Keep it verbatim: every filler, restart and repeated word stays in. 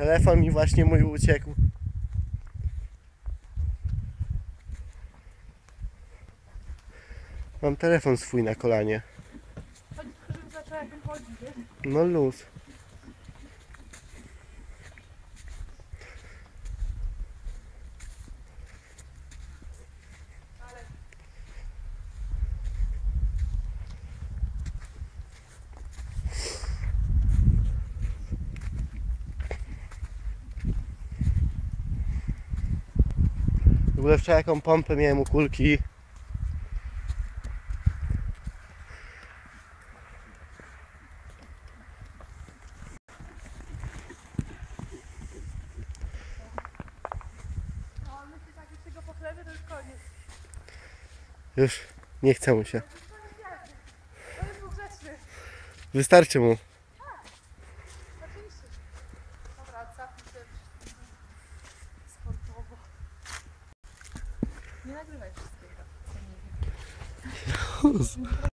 Telefon mi właśnie mój uciekł. Mam telefon swój na kolanie. Chodź, żebym zaczęła jak on chodzi, wiesz? No luz. Ale W ogóle wczoraj jaką pompę miałem u kulki. no, on myśli tak, jeśli go pochlebie, to już koniec. Już nie chce mu się. To jest był grzeczny. Wystarczy mu. Oczywiście. Dobra, cofnij się sportowo. Nie nagrywaj wszystkiego, co nie wiem.